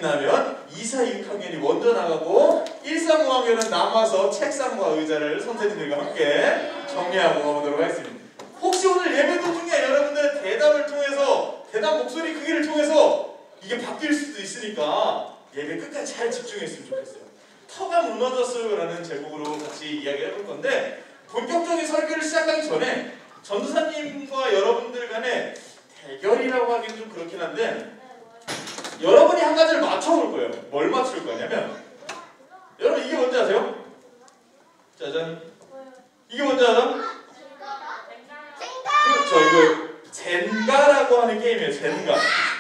나면 2, 4, 6학년이 먼저 나가고 1, 3, 5학년은 남아서 책상과 의자를 선생님들과 함께 정리하고 가보도록 하겠습니다. 혹시 오늘 예배 도중에 여러분들 대답을 통해서 대답 목소리 크기를 통해서 이게 바뀔 수도 있으니까 예배 끝까지 잘 집중했으면 좋겠어요. 터가 무너졌어요 라는 제목으로 같이 이야기를 해볼 건데 본격적인 설교를 시작하기 전에 전도사님과 여러분들 간의 대결이라고 하기는 좀 그렇긴 한데 여러분이 한 가지를 맞춰볼 거예요. 뭘 맞출 거냐면 여러분 이게 뭔지 아세요? 짜잔. 이게 뭔지 알아? 그렇죠. 이거 젠가라고 하는 게임이에요. 젠가.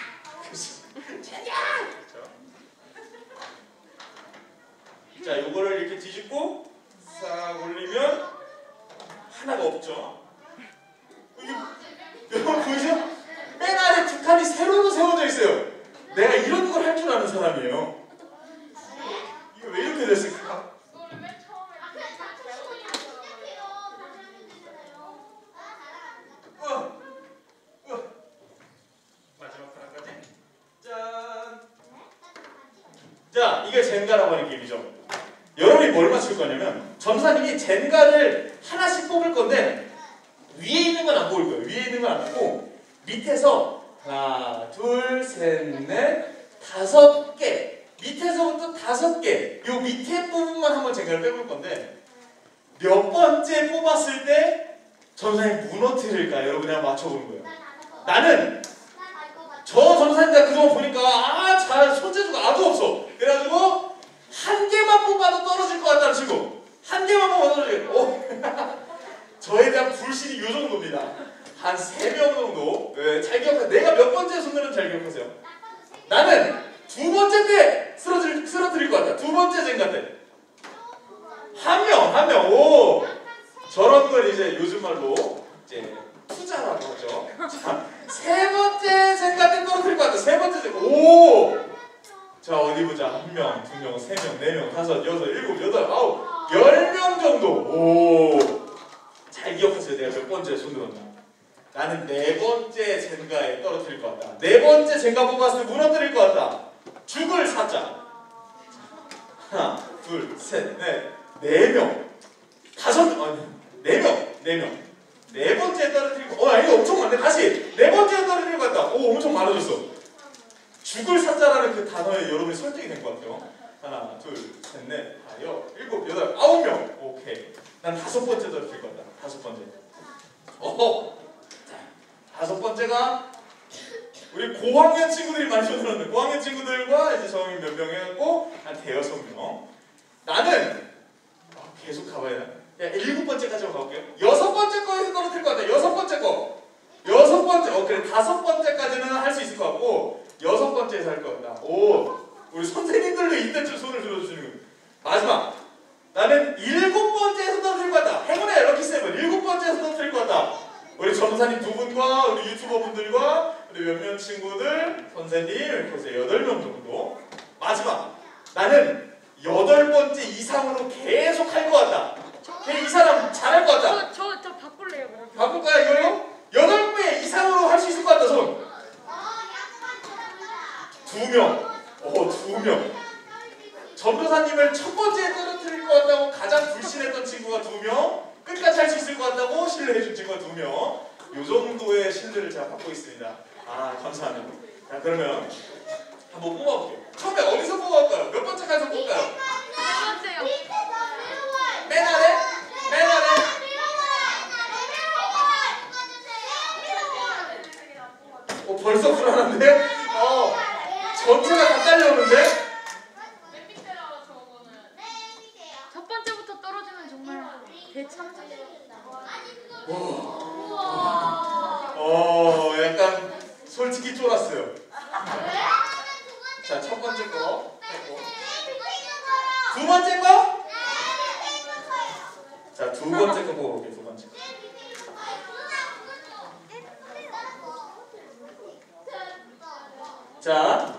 자, 요거를 이렇게 뒤집고 싹 올리면 하나가 없죠. 여러분 보이세요? 맨 아래 두 칸이 세로로 세워져 있어요. 내가 이런 걸 할 줄 아는 사람이에요. 이거 왜 이렇게 됐을까? 마지막 하나까지. 짠. 자, 이게 젠가라고 하는 게임이죠. 여러분이 뭘 맞출 거냐면 전사님이 젠가를 하나씩 뽑을 건데 위에 있는 건 안 뽑을 거예요. 위에 있는 건 안 뽑고 밑에서 하나, 둘, 셋, 넷, 5개 밑에서부터 5개 요 밑에 부분만 한번 젠가를 빼볼 건데 몇 번째 뽑았을 때 전사님이 무너뜨릴까 여러분이 한번 맞춰보는 거예요. 나는 저 전사님들 그동안 보니까 잘 손재주가 아주 없어. 그래가지고 한 개만 뽑아도 떨어질 것 같다는 친구 한 개만 뽑아도 떨어질 것 같아요. 저에 대한 불신이 요 정도입니다. 한 3명 정도. 네, 잘 기억하세요. 내가 몇 번째 손들은 잘 기억하세요. 나는 2번째 때 쓰러뜨릴 것 같다. 2번째 젠가 때. 한 명. 오! 저런 걸 이제 요즘 말로 이제 투자라고 하죠. 자, 3번째 젠가 때 떨어뜨릴 것 같다. 3번째 젠가. 오! 자, 어디 보자. 1명, 2명, 3명, 4명, 5, 6, 7, 8, 9, 10명 정도. 오! 잘 기억하세요. 내가 몇 번째 손들었나. 나는 4번째 젠가에 떨어뜨릴 것 같다. 4번째 젠가 뽑았을 때 무너뜨릴 것 같다. 죽을 사자. 하나, 둘, 셋, 넷, 4명. 4명. 4번째 떨어뜨릴 것 같다. 이거 엄청 많네. 다시. 4번째 떨어뜨릴 것 같다. 오, 엄청 많아졌어. 죽을 사자라는 그 단어에 여러분이 설득이 된 것 같아요. 하나, 둘, 셋, 넷, 5, 6, 7, 9명. 오케이. 난 5번째 떨어뜨릴 것 같다. 5번째. 자, 5번째가 우리 고학년 친구들이 많이 손들었는데 고학년 친구들과 이제 저희 몇 명 해갖고 한 5명. 나는 계속 가봐야 돼. 7번째까지만 가볼게요. 6번째 거에서 떨어뜨릴 것 같아. 6번째 거. 6번째. 그래 5번째까지는 할 수 있을 것 같고 6번째에서 할 것 같다. 오, 우리 선생님들도 이때쯤 손을 들어주시는 거예요. 마지막. 나는 7번째에서 떨어뜨릴 것 같다. 행운의 럭키 세븐 7번째에서 떨어뜨릴 것 같다. 우리 전사님 2분과 우리 유튜버 분들과 우리 몇몇 친구들, 선생님 이렇게 해서 8명 정도. 마지막. 나는 8번째 이상으로 계속 할 것 같다. 이 사람 잘할 것 같다. 저 바꿀래요. 그럼. 바꿀까요 이걸로? 8배 이상으로 할 수 있을 것 같다 손. 2명. 2명. 전도사님을 첫 번째에 떨어뜨릴 것 같다고 가장 불신했던 친구가 2명. 끝까지 할 수 있을 것 같다고 신뢰해준 친구가 2명. 요 정도의 신뢰를 제가 받고 있습니다. 감사합니다. 자, 그러면 한번 뽑아볼게요. 처음에 어디서 뽑아볼까요? 몇 번째까지 뽑을까요? 3번째요. 맨 아래? 벌써 불안한데? 전체가 다 딸려오는데? 첫 번째부터 떨어지면 정말 대참사. 약간 솔직히 쫄았어요. 자, 첫 번째 거 했고. 2번째 거? 자, 2번째 거 보고 올게요. 2번째 거. 자,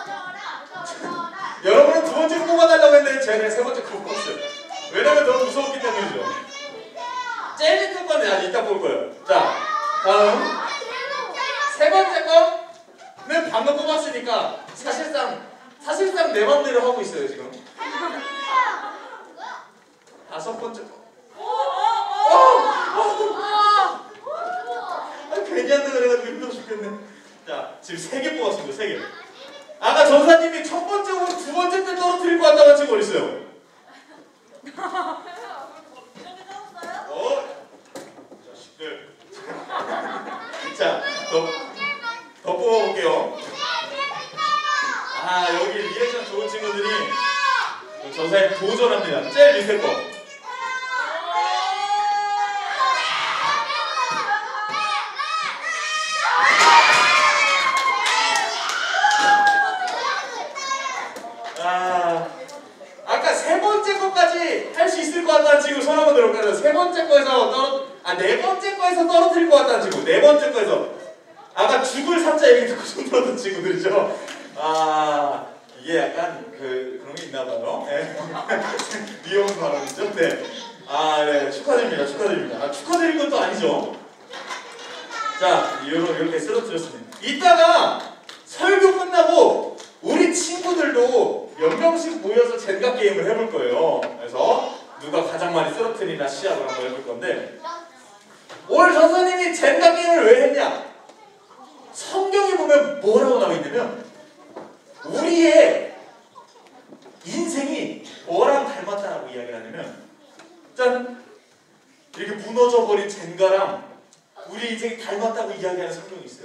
여러분은 2번째 거 뽑아달라고 했는데 제가 그냥 3번째 거 뽑았어요. 왜냐면 너무 무서웠기 때문이죠. 제일 밑에 거는 이따 볼 거예요. 자, 다음 3번째 거는 방금 뽑았으니까 사실상 사실상 내 맘대로 하고 있어요 지금. 다섯 번째 거. 괜히 한다 그래가지고 힘들어 죽겠네. 자, 지금 3개 뽑았습니다. 3개. 아까 전사님이 첫 번째 거 두 번째 때 떨어뜨릴 것 같다는 친구 어디 있어요? 자식들. 자, 더 뽑아볼게요. 아, 여기 리액션 좋은 친구들이 전사님 도전합니다. 제일 밑에 거. 아까 세 번째 거까지 할 수 있을 것 같다는 친구 손 한번 들어볼까요? 세 번째 거에서 네 번째 거에서 떨어뜨릴 것 같다는 친구. 네 번째 거에서. 아까 죽을 삼자 얘기 듣고 손 들었던 친구들이죠. 이게 약간 그런 게 있나 봐요. 네. 위험한 발언이죠. 네. 네. 축하드립니다. 축하드립니다. 축하드릴 것도 아니죠. 자, 이렇게 쓰러뜨렸습니다. 이따가 설교 끝나고 우리 친구들도 몇 명씩 모여서 젠가 게임을 해볼 거예요. 그래서 누가 가장 많이 쓰러뜨리나 시합을 한번 해볼 건데, 오늘 전사님이 젠가 게임을 왜 했냐? 성경에 보면 뭐라고 나와 있냐면 우리의 인생이 뭐랑 닮았다라고 이야기를 하냐면, 짠! 이렇게 무너져버린 젠가랑 우리 인생이 닮았다고 이야기하는 성경이 있어요.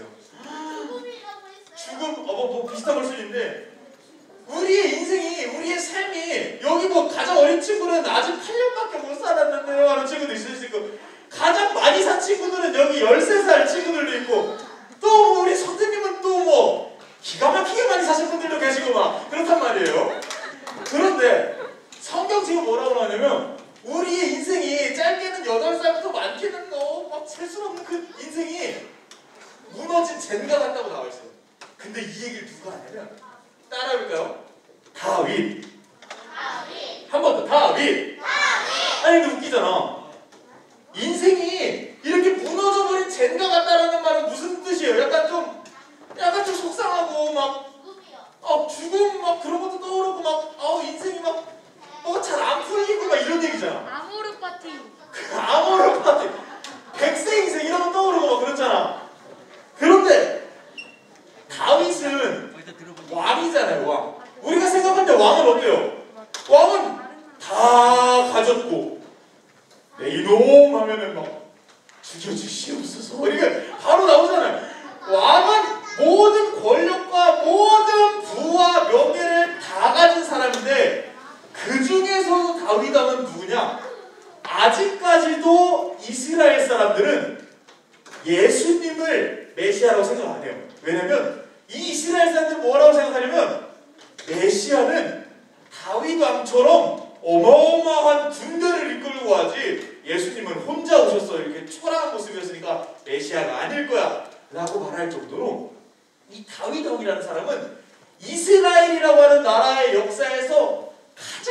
죽음, 뭐 비슷한 걸 수도 있는데, 우리의 인생이, 우리의 삶이, 여기 뭐 가장 어린 친구는 아직 8년밖에 못 살았는데요 하는 친구도 있을 수 있고, 가장 많이 산 친구들은 여기 13살 친구들도 있고, 또 우리 선생님은 또 뭐 기가 막히게 많이 사신 분들도 계시고 막 그렇단 말이에요. 그런데 성경 지금 뭐라고 하냐면 우리의 인생이 짧게는 8살부터 많게는 막 셀 수 없는 그 인생이 무너진 젠가 같다고 나와 있어요. 근데 이 얘기를 누가 하냐면, 따라해볼까요? 다윗. 한 번 더. 다윗. 아니 근데 웃기잖아. 인생이 이렇게 무너져버린 젠가 같다라는 말은 무슨 뜻이에요? 약간 좀 속상하고 막 죽음 막 그런 것도 떠오르고 막 인생이 막 잘 안 풀리고 막 이런 얘기잖아. 아모르 파티. 아모르 파티. 백세 인생 이런 거 떠오르고 막 그렇잖아. 그런데 다윗은 왕이잖아요. 왕. 우리가 생각할 때 왕은 어때요? 왕은 다 가졌고 내 이놈 하면은 막 죽여주시옵소서 이렇게 바로 나오잖아요. 왕은 모든 권력과 모든 부와 명예를 다 가진 사람인데, 그 중에서도 다윗 왕은 누구냐? 아직까지도 이스라엘 사람들은 예수님을 메시아라고 생각 안 해요. 왜냐면 이 이스라엘 사람들은 뭐라고 생각하냐면 메시아는 다윗 왕처럼 어마어마한 군대를 이끌고 와지, 예수님은 혼자 오셨어 이렇게 초라한 모습이었으니까 메시아가 아닐 거야 라고 말할 정도로, 이 다윗 왕이라는 사람은 이스라엘이라고 하는 나라의 역사에서 가장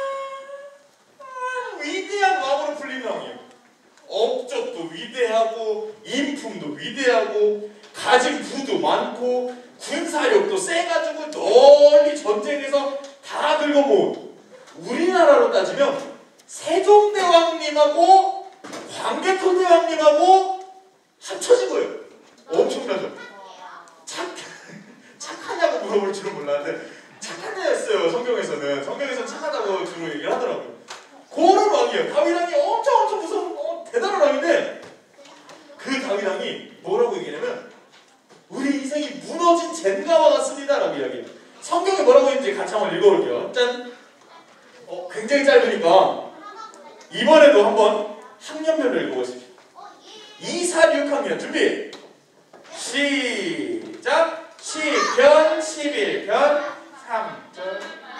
위대한 왕으로 불리는 왕이에요. 업적도 위대하고 인품도 위대하고 가진 부도 많고 군사력도 세가지고 널리 전쟁에서 다 긁어모은, 우리나라로 따지면 세종대왕님하고 광개토대왕님하고 합쳐진 거예요. 엄청나죠? 착하냐고 물어볼 줄은 몰랐는데 착한 애였어요. 성경에서는 착하다고 주로 얘기를 하더라고요. 그런 왕이에요. 다윗 왕이 엄청 무서운 대단한 왕인데, 그 다윗 왕이 뭐라고 얘기하냐면 우리 인생이 무너진 젠가와 같습니다 라고 이야기해요. 성경에 뭐라고 했는지 같이 한번 읽어볼게요. 짠! 굉장히 짧으니까 이번에도 한번 학년별로 읽어보십시오. 2, 4, 6학년 준비! 시작! 시편 11편 3절.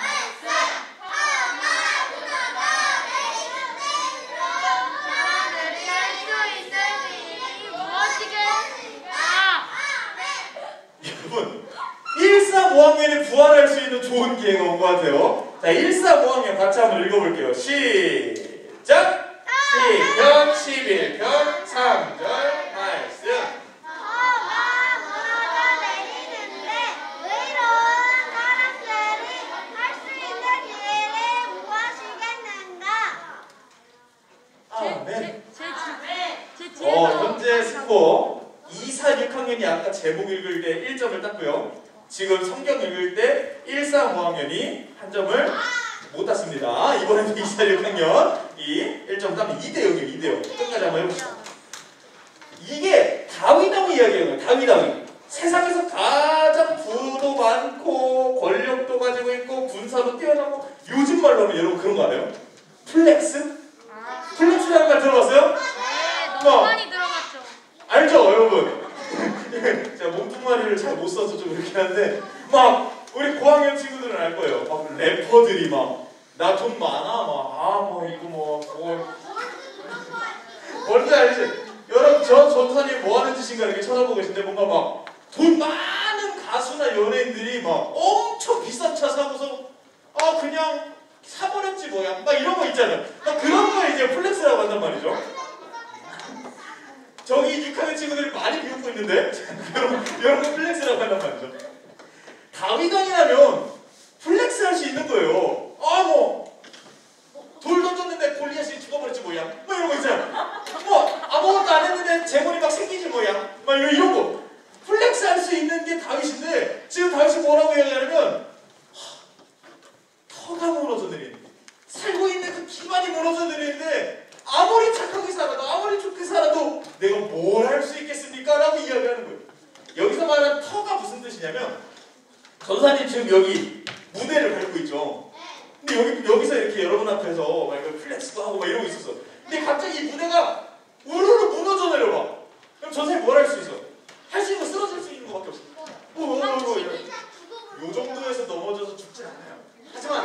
여러분 1,4,5학년이 부활할 수 있는 좋은 기회가 온 것 같아요. 자, 1,4,5학년 같이 한번 읽어볼게요. 시작! 시편 11편 3절 말씀. 제목 읽을 때 1점을 땄고요. 지금 성경 읽을 때 135학년이 한 점을 못 땄습니다. 이번에는 246학년 이 1점 따면 2대0이에요. 2대0. 끝까지 한번 해봅시다. 이게 다윗왕의 이야기예요. 다윗왕이 세상에서 가장 부도 많고 권력도 가지고 있고 군사도 뛰어나고 요즘 말로 하면 여러분 그런 거 알아요? 플렉스? 플렉스라는 말 들어봤어요? 네, 너무 많이 들어봤죠. 알죠 여러분? 제가 몸뚱아리를 잘 못 써서 좀 그렇긴 한데 막 우리 고학년 친구들은 알 거예요. 막 래퍼들이 막 나 돈 많아 막 이거 뭔지 알지? 여러분 저 전선이 뭐 하는 짓인가 이렇게 쳐다보고 계신데 뭔가 막 돈 많은 가수나 연예인들이 막 엄청 비싼 차 사고서 그냥 사버렸지 뭐야 막 이런 거 있잖아요. 막 그런 거 이제 플렉스라고 한단 말이죠. 저기 6학년 친구들이 많이 비웃고 있는데 여러분 플렉스라고 한단 말이죠. 다윗왕이라면 플렉스 할 수 있는 거예요. 돌 던졌는데 골리앗이 죽어버렸지 뭐야 막 이런 거 있잖아요. 아무것도 안 했는데 재물이 막 생기지 뭐야 막 이런 거 플렉스 할 수 있는 게 다윗인데 지금 다윗이 뭐라고 이야기하냐면 터가 무너져 내리는데 살고 있는 그 기반이 무너져 내리는데 아무리 착하게 살아도 아무리 좋게 살아도 내가 뭘 할 수 있겠습니까? 라고 이야기하는 거예요. 여기서 말하는 터가 무슨 뜻이냐면 전사님 지금 여기 무대를 밟고 있죠. 근데 여기서 이렇게 여러분 앞에서 막 플렉스도 하고 막 이러고 있었어. 근데 갑자기 이 무대가 우르르 무너져 내려봐. 그럼 전사님 뭘 할 수 있어? 할 수 있는 거 쓰러질 수 있는 거밖에 없어. 요 정도에서 넘어져서 죽진 않아요. 하지만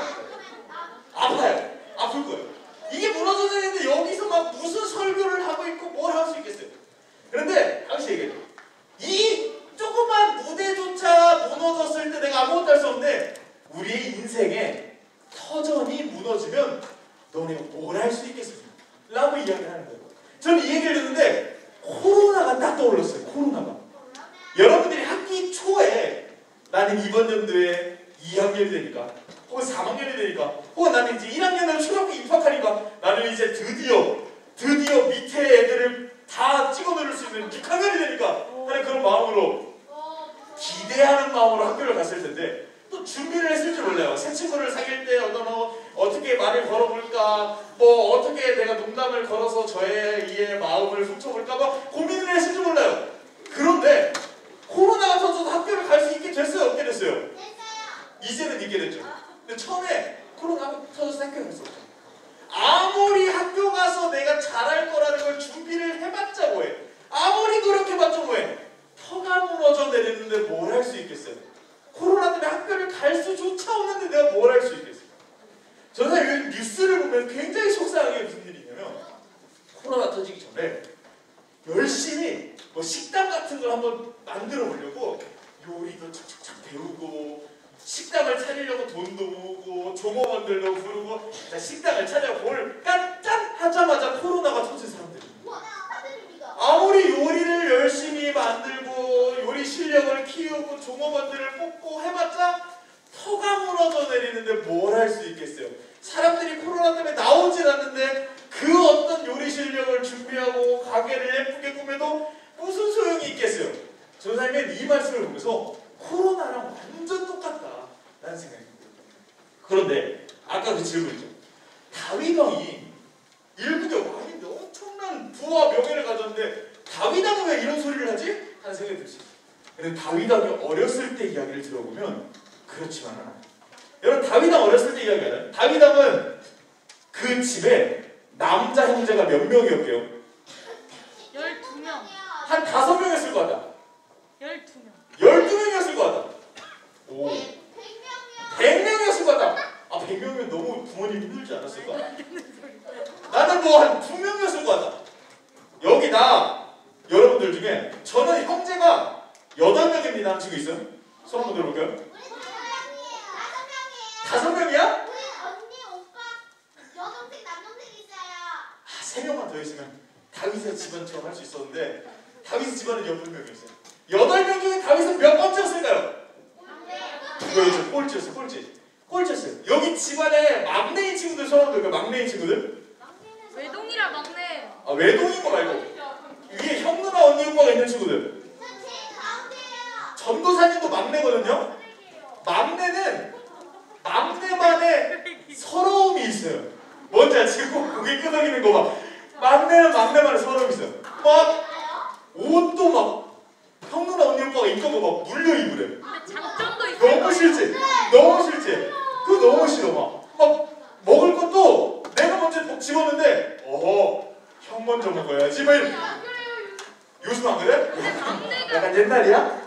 아파요. 아플 거예요. 이게 무너져 내리는데 여기서 막 무슨 설교를 하고 있고 뭘 할 수 있겠어요. 그런데 다시 얘기해요. 이 조그만 무대조차 무너졌을 때 내가 아무것도 할 수 없는데 우리의 인생에 터전이 무너지면 너네가 뭘 할 수 있겠습니까? 라고 이야기하는 거예요. 저는 이 얘기를 듣는데 코로나가 딱 떠올랐어요. 코로나가. 여러분들이 학기 초에 나는 이번 연도에 2학년이 되니까 혹은 3학년이 되니까 혹은 나는 이제 1학년으로 초등학교 입학하니까 나는 이제 드디어 밑에 애들을 다 찍어 누를 수 있는 6학년이 되니까 하는 그런 마음으로 기대하는 마음으로 학교를 갔을 텐데 또 준비를 했을 줄 몰라요. 새 친구를 사귈 때 어떻게 말을 걸어볼까 어떻게 내가 농담을 걸어서 이의 마음을 훔쳐볼까 고민을 했을 줄 몰라요. 그런데 코로나가 터져서 학교를 갈 수 있게 됐어요? 없게 됐어요? 이제는 있게 됐죠. 근데 처음에 코로나가 터져서 학교에 갈 수 없죠. 아무리 학교 가서 내가 잘할 거라는 걸 준비를 해봤자 뭐해. 아무리 노력해봤자 뭐해. 터가 무너져 내리는데 뭘 할 수 있겠어요. 코로나 때문에 학교를 갈 수조차 없는데 내가 뭘 할 수 있겠어요. 저는 요즘 뉴스를 보면 굉장히 속상한 게 무슨 일이 있냐면 코로나 터지기 전에 열심히 식당 같은 걸 한번 만들어 보려고 요리도 착착착 배우고 식당을 차리려고 돈도 모으고 종업원들도 부르고 식당을 차려볼 짠 하자마자 코로나가 터진 사람들이 아무리 요리를 열심히 만들고 요리 실력을 키우고 종업원들을 뽑고 해봤자 터가 무너져 내리는데 뭘 할 수 있겠어요. 사람들이 코로나 때문에 나오질 않는데 그 어떤 요리 실력을 준비하고 가게를 예쁘게 꾸며도 무슨 소용이 있겠어요. 전사님은 이 말씀을 보면서 코로나랑 완전 똑같다 라는 생각이 듭니다. 그런데 아까 그 질문이죠. 다윗왕이 일국의 왕인데 엄청난 부와 명예를 가졌는데 다윗왕은 왜 이런 소리를 하지? 하는 생각이 들 수 있어요. 그런데 다윗왕이 어렸을 때 이야기를 들어보면 그렇지만은 않아요. 여러분 다윗왕 어렸을 때 이야기 알아요? 다윗왕은 그 집에 남자 형제가 몇 명이었게요? 12명. 한 5명이었을 것 같다. 12명. 12명이었을 것 같다. 오. 100명이었을 것 같다. 100명이면 너무 부모님 힘들지 않았을까? 나는 한 2명이었을 것 같다. 여기 여러분들 중에 저는 형제가 8명입니다 하는 친구 있어요? 손 한번 들어볼까요? 5명이야? 우리 언니, 오빠, 여동생, 남동생 있어요. 3명만 더 있으면 다윗의 집안처럼 할 수 있었는데 다윗의 집안은 8명이었어요. 8명 중에 다윗은 몇 번째였을까요? 그렇죠. 꼴찌였어요. 여기 집안에 막내인 친구들 손 한번 들어볼까요? 막내인 친구들? 외동이라 막내. 외동인 거 말고 위에 형 누나 언니 오빠가 있는 친구들. 저 제일 가운데 전도사님도 막내거든요. 막내는 막내만의 서러움이 있어요. 뭔지 알지? 고개 끄덕이는 거 봐. 막내는 막내만의 서러움이 있어요. 막 옷도 막 형 누나 언니 오빠가 입던 거 막 물려 입으래. 근데 장점도 있어요. 너무 싫지? 너무 싫지? 그거 너무 싫어. 막 먹을 것도 내가 먼저 집었는데 형 먼저 먹어야지. 막 이래. 요즘 안 그래? 근데 막내가 약간 옛날이야?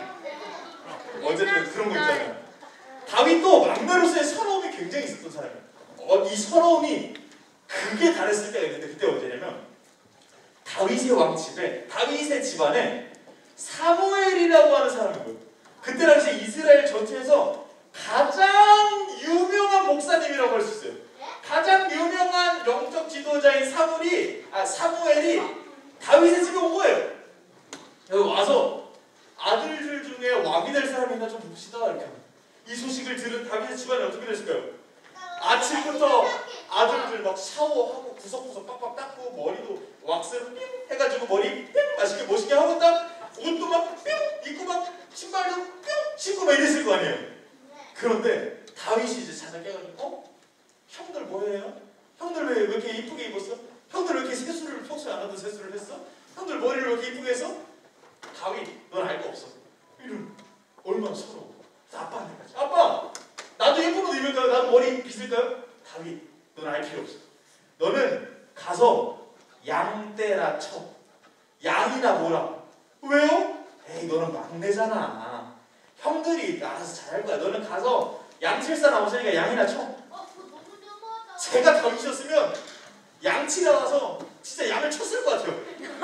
어쨌든 그런 거 있잖아요. 다윗도 막내로서의 서러움이 굉장히 있었던 사람이에요. 이 서러움이 그게 달했을 때가 있는데 그때 언제냐면 다윗의 왕집에 다윗의 집안에 사무엘이라고 하는 사람이 있고요. 그때 당시 이스라엘 전체에서 가장 유명한 목사님이라고 할 수 있어요. 가장 유명한 영적 지도자인 사무엘이 다윗의 집에 온 거예요. 여기 와서 아들들 중에 왕이 될 사람이 있나 좀 봅시다. 이렇게 이 소식을 들은 다윗의 집안이 어떻게 됐을까요? 아침부터 아들들 막 샤워하고 구석구석 빡빡 닦고 머리도 왁스로 삥 해가지고 머리 삥 맛있게 멋있게 하고 딱 옷도 막 뿅 입고 막 신발도 뿅 신고 막 이랬을 거 아니에요. 그런데 다윗이 이제 자다 깨가지고 형들 뭐해요? 형들 왜 이렇게 이쁘게 입었어? 형들 왜 이렇게 세수를 평소에 안 하던 세수를 했어? 형들 머리를 왜 이렇게 이쁘게 했어? 다윗 넌 알 거 없어. 이런 얼마나 서러워. 아빠한테 가지. 아빠 나도 예쁜 옷 입을까요? 나도 머리 빗을까요? 다윗 넌 알 필요 없어. 너는 가서 양떼라 쳐. 양이나 뭐라. 왜요? 에이 너는 막내잖아. 형들이 알아서 잘할 거야. 너는 가서 양칠사 나오시니까 양이나 쳐. 제가 다윗이었으면 양치 나와서 진짜 양을 쳤을 것 같아요.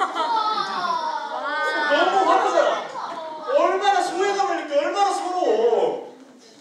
너무 화나잖아. 얼마나 소외감을 느껴. 얼마나 서러워.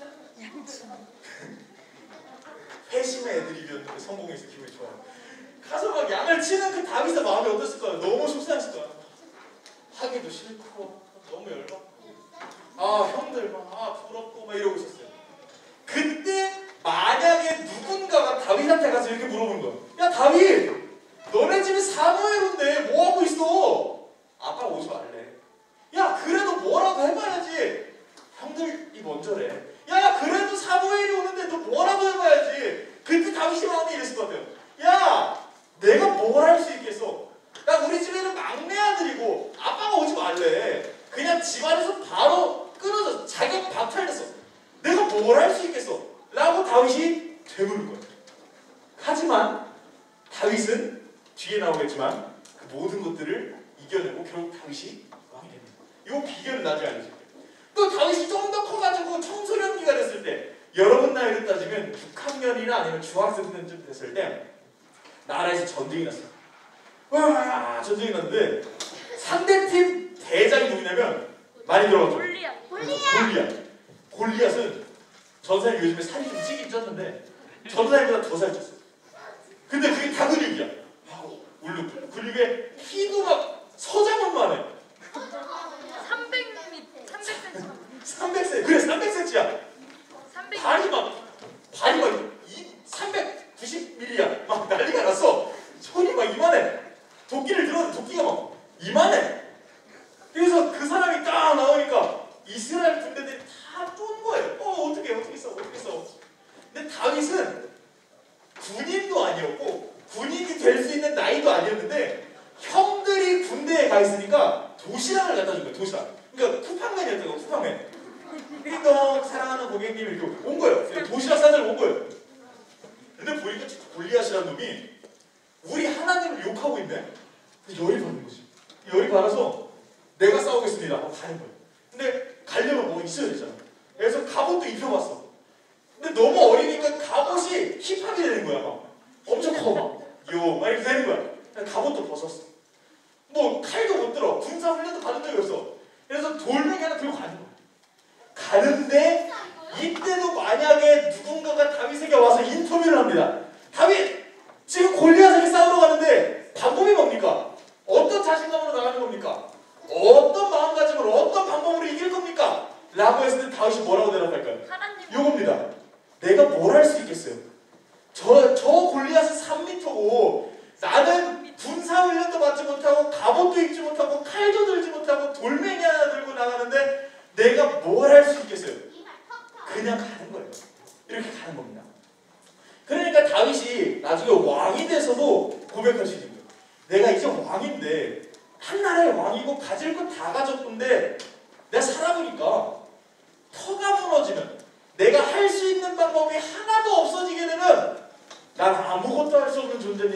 회심의 애드립이었는데 성공해서 기분이 좋아요. 가서 막 양을 치는 그 다윗의 마음이 어땠을 거야. 너무 속상했을 거야. 하기도 싫고 너무 열받고 형들 막 부럽고 막 이러고 있었어요. 그때 만약에 누군가가 다윗한테 가서 이렇게 물어보는 거야. 야 다윗 너네 집에 사무엘 온대 뭐하고 있어? 아빠 오지 말래. 야 그래도 뭐라도 해봐야지. 형들이 먼저래. 야 그래도 사무엘이 오는데 너 뭐라도 해봐야지. 그때 다윗이 마음이 이랬을 것 같아요. 야 내가 뭘 할 수 있겠어. 나 우리 집에는 막내 아들이고 아빠가 오지 말래. 그냥 집안에서 바로 끊어져 자격 박탈됐어. 내가 뭘 할 수 있겠어? 라고 다윗이 되물을 거예요. 하지만 다윗은 뒤에 나오겠지만 그 모든 것들을 이겨내고 결국 다윗이 왕이 됩니다. 이 비결은 나중에 알려줄게요. 또 다윗이 좀 더 커가지고 청소년기가 됐을 때 여러분 나이로 따지면 6학년이나 아니면 중학생 때쯤 됐을 때 나라에서 전쟁이 났어요. 와 전쟁이 났는데 상대팀 대장이 누구냐면 많이 들어봤죠? 골리앗은 전사님 요즘에 살이 좀 찌긴 쪘는데 전사님보다 더 살쪘어요. 근데 그게 다 근육이야. 울룩 근육에 키도 막 서장훈만 해. 300cm. 그래 300cm야. 발이 막 390mm야. 막 난리가 났어. 손이 막 이만해. 도끼를 들었는데 도끼가 막 이만해. 그래서 그 사람이 딱 나오니까 이스라엘 군대들이 다 쫀 거예요. 어떻게 써. 근데 다윗은 군인도 아니었고 군인이 될 수 있는 나이도 아니었는데 형들이 군대에 가 있으니까 도시락을 갖다 준 거예요. 도시락. 그러니까 쿠팡맨이었죠. 쿠팡맨. 그러니까 사랑하는 고객님이 이렇게 온 거예요. 도시락 싸들 온 거예요. 근데 보니까 골리앗이라는 놈이 우리 하나님을 욕하고 있네. 열이 받는 거지. 열이 받아서 내가 싸우겠습니다 하고 가는 거예요. 근데 가려면 뭐 있어야 되잖아. 그래서 갑옷도 입혀봤어. 근데 너무 어리니까 갑옷이 힙하게 되는 거야. 막 엄청 커 막. 막 이렇게 되는 거야. 갑옷도 벗었어. 뭐 칼도 못 들어. 군사 훈련도 받은 적이 없어. 그래서 돌멩이 하나 들고 가는 거야. 가는데 이때도 만약에 누군가가 다윗에게 와서 인터뷰를 합니다. 다윗! 지금 골리앗에게 싸우러 가는데 방법이 뭡니까? 어떤 자신감으로 나가는 겁니까? 어떤 마음가짐으로 어떤 방법으로 이길 겁니까? 라고 했을 때 다윗이 뭐라고 대답할까요? 요겁니다. 내가 뭘 할 수 있겠어요? 저 골리앗은 3m고 나는 군사훈련도 받지 못하고 갑옷도 입지 못하고 칼도 들지 못하고 돌멩이 하나 들고 나가는데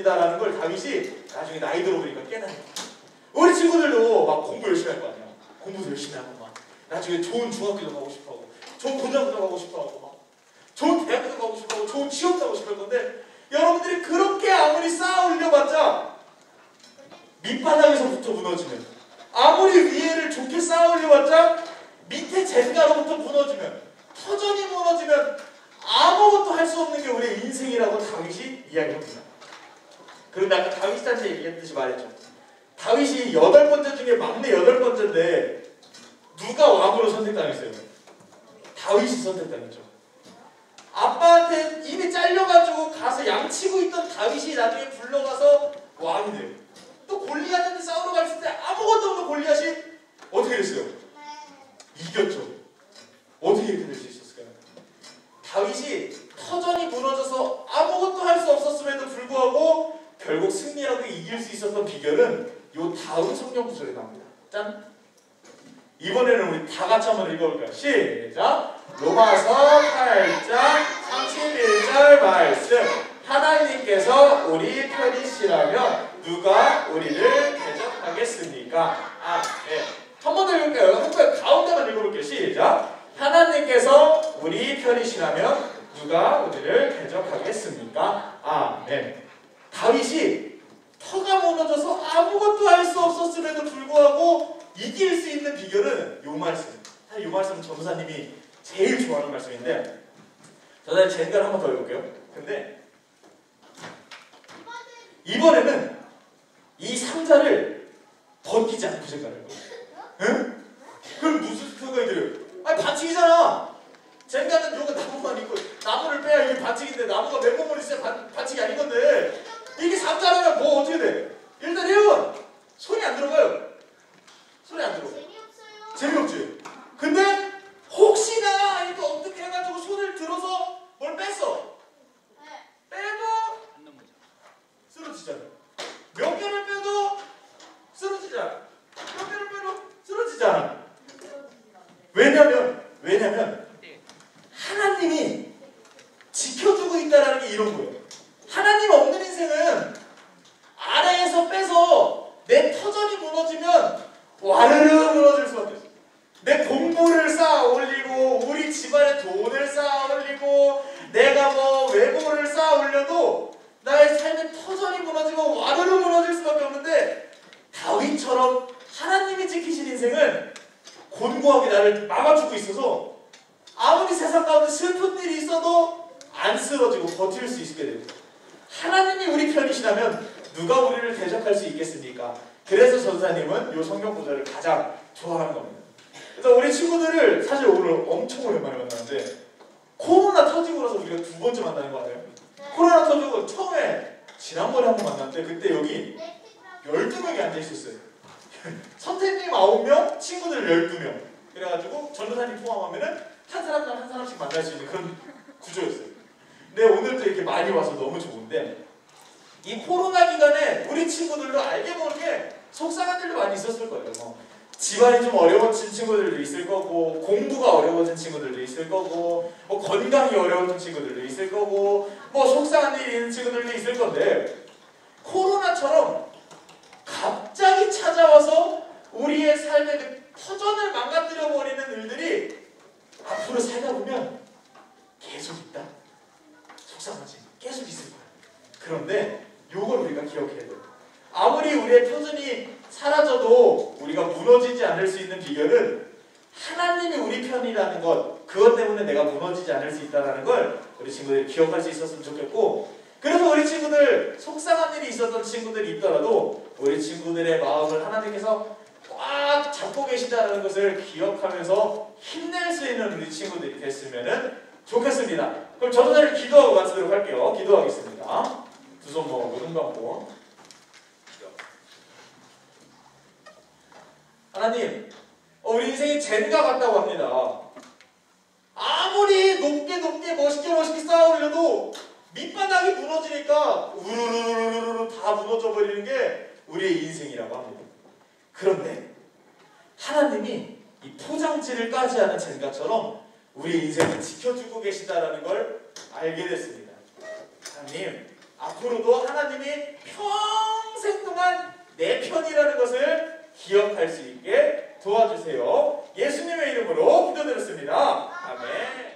무너집니다라는 걸 다윗이 나중에 나이 들어보니까 깨달아요. 우리 친구들도 막 공부 열심히 할 거 아니야. 공부도 열심히 하고 막 나중에 좋은 중학교도 가고 싶어하고 좋은 고등학교도 가고 싶어하고 막 좋은 대학도 가고 싶어하고 좋은 취업도 하고 싶을 건데 여러분들이 그렇게 아무리 쌓아 올려봤자 밑바닥에서부터 무너지면 아무리 위에를 좋게 쌓아 올려봤자 밑에 젠가로부터 무너지면 터전이 무너지면 아무것도 할 수 없는 게 우리의 인생이라고 다윗이 이야기합니다. 그런데 아까 다윗한테 얘기했듯이 말했죠. 다윗이 8번째 중에 막내 8번째인데 누가 왕으로 선택당했어요? 다윗이 선택당했죠. 아빠한테 입이 잘려가지고 가서 양치고 있던 다윗이 나중에 불러가서 왕이 돼요. 또 골리앗한테 싸우러 갔을 때 아무것도 없는 골리앗이 어떻게 됐어요? 이겼죠. 어떻게 이렇게 될 수 있었을까요? 다윗이 터전이 무너져서 아무것도 할 수 없었음에도 불구하고 결국 승리하고 이길 수 있었던 비결은 요 다음 성경 구절에 나옵니다. 짠! 이번에는 우리 다 같이 한번 읽어볼까요? 시작! 로마서 8장 31절 말씀. 하나님께서 우리 편이시라면 누가 우리를 대적하겠습니까? 한 번 더 읽을까요? 한 번 가운데만 읽어볼게요. 시작! 하나님께서 우리 편이시라면 누가 우리를 대적하겠습니까? 아멘. 다윗이 터가 무너져서 아무것도 할 수 없었음에도 불구하고 이길 수 있는 비결은 요 말씀. 사실 요 말씀은 전도사님이 제일 좋아하는 말씀인데 저는 젠가를 한 번 더 읽을게요. 근데 이번에는 이 상자를 벗기지 않고 젠가를 읽어요. 응? 그럼 무슨 생각이 들어요? 아니 반칙이잖아. 젠가는 요거 나무만 있고 나무를 빼야 이게 반칙인데 나무가 맨몸으로 있어야 반칙이 아닌 건데 이게 상자라면 뭐 어떻게 돼? 일단 1번 손이 안 들어가요. 손이 안 들어가. 재미없어요. 재미없지. 근데 혹시나 이거 어떻게 해가지고 손을 들어서 뭘 뺐어. 빼도 쓰러지잖아. 몇 개를 빼도 쓰러지잖아. 몇 개를 빼도 쓰러지잖아. 왜냐면 하나님이 지켜주고 있다는 게 이런 거예요. 하나님 없는 인생은 아래에서 빼서 내 터전이 무너지면 와르르 무너질 수밖에 없어요. 내 공부를 쌓아 올리고 우리 집안에 돈을 쌓아 올리고 내가 뭐 외모를 쌓아 올려도 나의 삶의 터전이 무너지고 와르르 무너질 수밖에 없는데 다윗처럼 하나님이 지키신 인생은 곤고하게 나를 막아주고 있어서 아무리 세상 가운데 슬픈 일이 있어도 안 쓰러지고 버틸 수 있게 됩니다. 하나님이 우리 편이시라면 누가 우리를 대적할 수 있겠습니까? 그래서 전사님은 이 성경 구절을 가장 좋아하는 겁니다. 그래서 우리 친구들을 사실 오늘 엄청 오랜만에 만나는데 코로나 터지고 나서 우리가 2번째 만나는 거 같아요. 코로나 터지고 처음에 지난번에 한 번 만났는데 그때 여기 12명이 앉아있었어요. 선생님 9명, 친구들 12명. 그래가지고 전도사님 포함하면은 한 사람당 한 사람씩 만날 수 있는 그런 구조였어요. 근데 오늘도 이렇게 많이 와서 너무 좋은데 이 코로나 기간에 우리 친구들도 알게 모르게 속상한 일도 많이 있었을 거예요. 집안이 좀 어려워진 친구들도 있을 거고 공부가 어려워진 친구들도 있을 거고 뭐 건강이 어려워진 친구들도 있을 거고 뭐 속상한 일이 있는 친구들도 있을 건데 코로나처럼 갑자기 찾아와서 우리의 삶의 그 터전을 망가뜨려버리는 일들이 앞으로 살다 보면 계속 있다. 속상하지. 계속 있을 거야. 그런데 요걸 우리가 기억해야 돼요. 아무리 우리의 터전이 사라져도 우리가 무너지지 않을 수 있는 비결은 하나님이 우리 편이라는 것, 그것 때문에 내가 무너지지 않을 수 있다는 걸 우리 친구들이 기억할 수 있었으면 좋겠고, 그래서 우리 친구들 속상한 일이 있었던 친구들이 있더라도 우리 친구들의 마음을 하나님께서 꽉 잡고 계시다는 것을 기억하면서 힘낼 수 있는 우리 친구들이 됐으면 좋겠습니다. 그럼 전도사님 기도하고 마치도록 할게요. 기도하겠습니다. 두 손 모으고 눈 감고. 하나님, 우리 인생이 젠가 같다고 합니다. 아무리 높게 멋있게 쌓아 올려도 밑바닥이 무너지니까 우르르르르르 다 무너져 버리는 게 우리의 인생이라고 합니다. 그런데 하나님이 이 포장지를 까지 않은 젠가처럼 우리 인생을 지켜주고 계시다라는 걸 알게 됐습니다. 하나님, 앞으로도 하나님이 평생 동안 내 편이라는 것을 기억할 수 있게 도와주세요. 예수님의 이름으로 기도드렸습니다. 아멘.